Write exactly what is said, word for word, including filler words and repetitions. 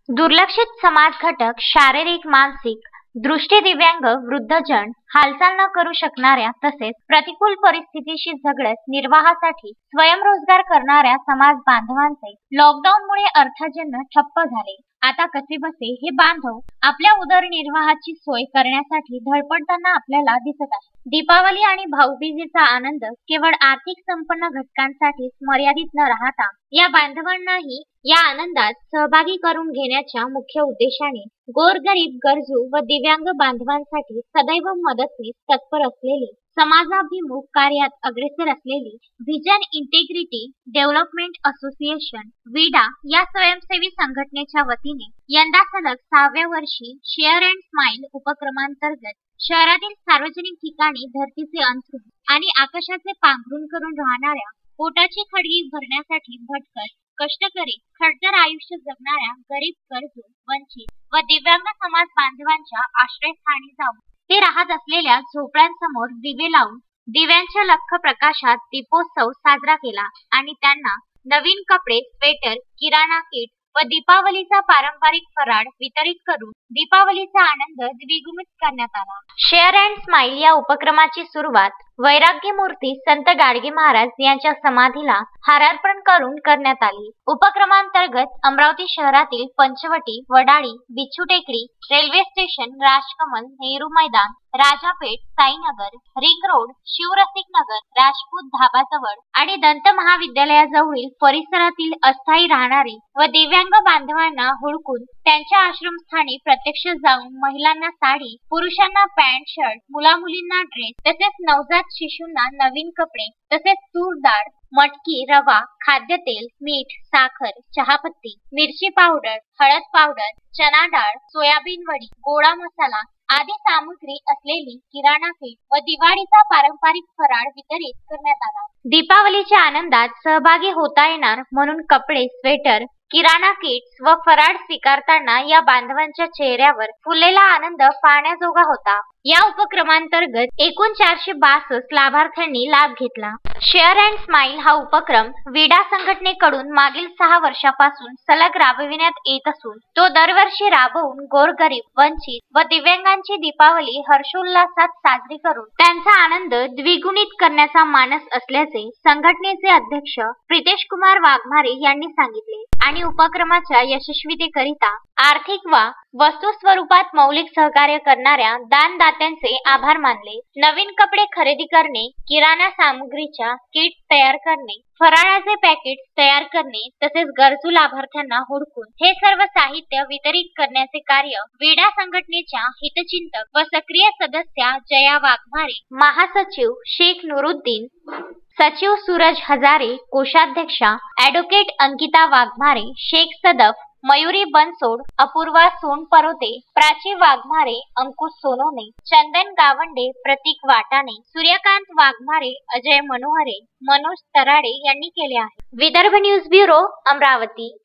दुर्लक्षित समाज घटक शारीरिक मानसिक दृष्टी दिव्यांग वृद्धजन हालचाल न करू शकणाऱ्या तसेच प्रतिकूल परिस्थितीशी झगडत निर्वाहासाठी स्वयंरोजगार करणाऱ्या समाज बांधवांचे लॉकडाऊनमुळे अर्थार्जन ठप्प झाले। आता कसेबसे हे बांधव आपल्या उदरनिर्वाहाची सोय करण्यासाठी धडपडताना आपल्याला दिसत आहे। दीपावली आणि भाऊबीजेचा आनंद केवळ आर्थिक संपन्न घटकांसाठीच मर्यादित न राहता या बांधवांनाही या आनंदात सहभागी करून घेण्याच्या मुख्य उद्देशाने गोरगरीब गरजू व दिव्यांग बांधवांसाठी सदैव मदतीस तत्पर असलेली समाजाभिमुख कार्यात अग्रेसर असलेली व्हिजन इंटेग्रिटी डेव्हलपमेंट असोसिएशन विडा या स्वयंसेवी संघटनेच्या वतीने यंदा सलग सहाव्या वर्षी शेअर अँड स्माइल उपक्रमांतर्गत शहरातील सार्वजनिक ठिकाणी धरतीचे अंथरूण आणि आकाशाचे पांघरून करून राहणाऱ्या पोटाची खळगी भरण्यासाठी भटकत कष्टकरी खडतर आयुष्य जगणाऱ्या गरीब गरजू वंचित व दिव्यांग समाज बांधवांच्या आश्रयस्थानी जाऊन ते राहत असलेल्या झोपड्यांसमोर दिवे लावून दिव्यांच्या लख्ख प्रकाशात दीपोत्सव साजरा केला आणि त्यांना नवीन कपडे स्वेटर किराणा किट व दीपावलीचा पारंपरिक फराळ वितरित करून दीपावलीचा आनंद द्विगुणित करण्यात आला। शेअर अँड स्माइल या उपक्रमाची सुरुवात वैराग्य मूर्ती संत गाडगे महाराज यांच्या समाधीला हारार्पण करून करण्यात आली। उपक्रमांतर्गत अमरावती शहरातील पंचवटी वडाळी बिच्छू टेकडी railway station Rajkamal Nehru Maidan Rajapeth Sainagar ring road Shivrasik Nagar Rajput धाबाजवळ आणि दंत महाविद्यालयाजवळील परिसरातील अस्थायी राहणारी व दिव्यांग बांधवांना हुडकून त्यांच्या आश्रमस्थानी प्रत्यक्ष जाऊन महिलांना साडी पुरुषांना पॅन्ट शर्ट मुलामुलींना ड्रेस तसेच नवजात शिशूंना नवीन कपडे तसेच तूर डाळ मटकी रवा खाद्यतेल मीठ साखर चहापत्ती मिरची पावडर हळद पावडर चना डाळ सोयाबीन वडी गोडा मसाला आदी सामग्री असलेली किराणा किट व दिवाळीचा पारंपरिक फराळ वितरित करण्यात आला। दीपावलीच्या आनंदात सहभागी होता येणार म्हणून कपडे स्वेटर किराणा किट्स व फराळ स्वीकारताना या बांधवांच्या चेहऱ्यावर फुललेला आनंद पाहण्याजोगा होता। या उपक्रमांतर्गत एकूण चारशे बासष्ट लाभार्थ्यांनी लाभ घेतला। शेअर अँड स्माइल हा उपक्रम विडा संघटनेकडून मागील सहा वर्षापासून सलग राबविण्यात येत असून तो दरवर्षी राबवून गोरगरीब वंचित व दिव्यांगांची दीपावली हर्षोल्लासात साजरी करून त्यांचा आनंद द्विगुणित करण्याचा मानस असल्याचे संघटनेचे अध्यक्ष प्रितेश कुमार वाघमारे यांनी सांगितले आणि उपक्रमाच्या यशस्वीतेकरिता आर्थिक वा वस्तू स्वरूपात मौलिक सहकार्य करणाऱ्या दानदात्यांचे आभार मानले। नवीन कपडे खरेदी करणे किराणा सामग्रीच्या किट तयार करणे फराळाचे पॅकेट तयार करणे तसेच गरजू लाभार्थ्यांना हुडकून हे सर्व साहित्य वितरित करण्याचे कार्य विडा संघटनेच्या हितचिंतक व सक्रिय सदस्या जया वाघमारे महासचिव शेख नुरुद्दीन सचिव सूरज हजारे कोषाध्यक्षा ॲडव्होकेट अंकिता वाघमारे शेख सदफ मयुरी बनसोड अपूर्वा सोनपरोते प्राची वाघमारे अंकुश सोनोने चंदन गावंडे प्रतीक वाटाणे सूर्यकांत वाघमारे अजय मनोहरे मनोज तराडे यांनी केले आहे। Vidarbha news bureau Amravati.